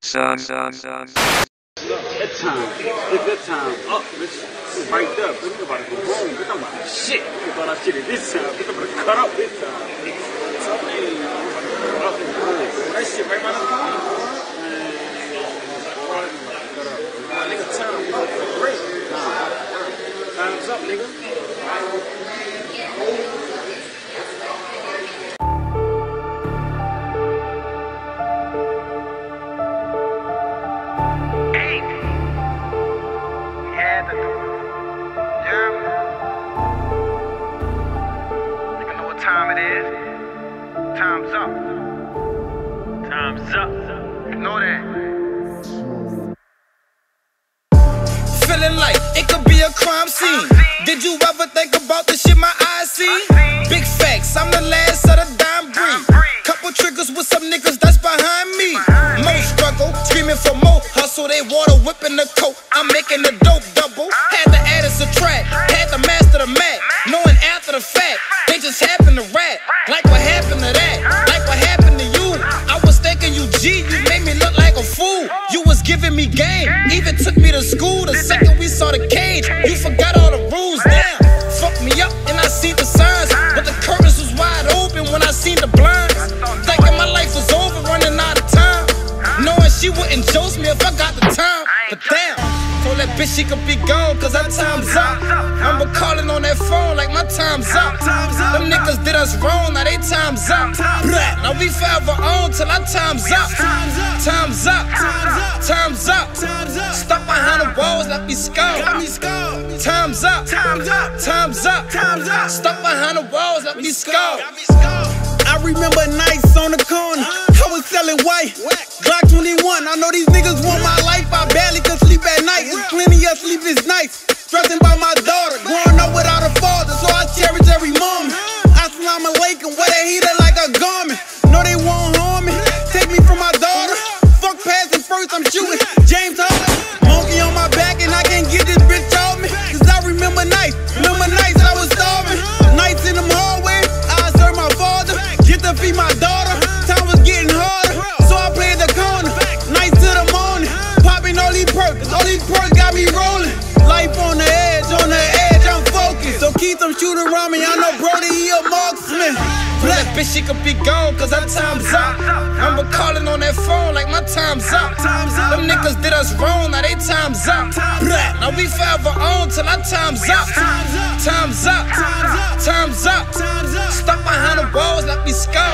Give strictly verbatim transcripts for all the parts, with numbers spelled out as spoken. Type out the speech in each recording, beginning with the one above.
Son, son, son. That time, look that time up, bitch. It's right up. Look about to go home. Look about to shit. Look about that shit at this time. Look about to cut up this time. So, hey, up and good. That shit right by the corner. Man, nigga, time up. Great. Time's up, nigga. Time it is. Time's up. Time's up. You know that. Feeling like it could be a crime scene. Did you ever think about the shit my eyes see? Big facts, I'm the last of the dime breed. Couple triggers with some niggas that's behind me. More struggle, screaming for more hustle. They water whipping the coat. I'm making the dope double. Had to add and subtract. Had to master the math. Knowing after the fact. They just happen to rap, like what happened to that, like what happened to you. I was thinking you G, you made me look like a fool. You was giving me game, even took me to school. The second we saw the cage, you forgot all the rules. Damn, fucked me up and I seen the signs, but the curtains was wide open when I seen the blinds. Thinking my life was over, running out of time, knowing she wouldn't jose me if I got the time. But damn, told that bitch she could be gone, cause our time's up. I'm calling on that phone like my time's up. Them niggas did us wrong, now they time's up. Now we forever on till our time's up. Time's up, time's up. Stop behind the walls, let me score. Time's up, time's up. Stop behind the walls, let me score. I remember nights on the corner, I was selling white, Glock twenty-one. I know these niggas want my life, I barely could sleep at night. It's plenty of sleepless nights, stressing by my daughter, growing up without a father, so I cherish every moment. Assalamu alaikum, wear that heater like a garment. No, they won't harm me, take me from my daughter. Fuck passing first, I'm shooting James Harden. Monkey on my back and I can't get this bitch off me, cause I remember nights, remember nights I was starving. Nights in them hallways, I served my father, get to feed my daughter. Time was getting harder, so I played the corner. Nights to the morning, popping all these perks, all these perks got me rolling. Life on the edge, on the edge, I'm focused. So keep them shooting around me, I know Brody, he a marksman. That bitch, she could be gone, cause our time's up. I'm calling on that phone like my time's up. Them niggas did us wrong, now they time's up. Now we forever on till our time's up. Time's up, time's up. Stop behind the walls, let me score.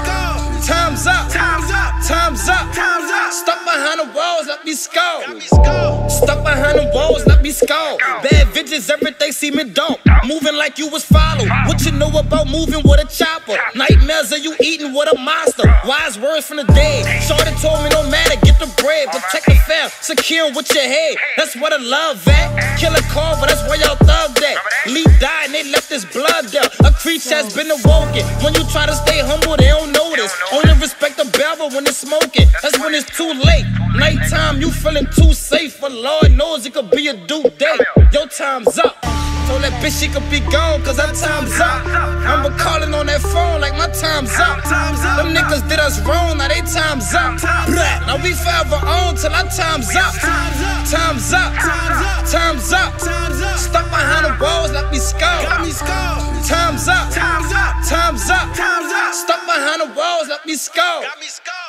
Time's up, time's up. Stop behind the walls, let me score. Stop behind the walls, let me score. Bad bitches, everything see me dump. Moving like you was followed. What you know about moving with a chopper? Nightmares of you eating with a monster. Wise words from the dead. Shorty told me no matter, get the bread. Protect the fam, secure with your head. That's what I love at. Kill a car, but that's where y'all thugged at. Lee died and they left his blood there. A creature has been awoken. When you try to stay humble, they don't notice. Only respect the barrel when it's smoking. That's when it's too late. Nighttime, you feeling too safe. But Lord knows it could be a due date. Your time's up. Told that bitch she could be gone, cause our time's up. I'm calling on that phone like my time's up. Them niggas did us wrong, now they time's up. Now we forever on till our time's up. Time's up, time's up. Stop behind the walls, let me score. Time's up, time's up. Stop behind the walls, let me score.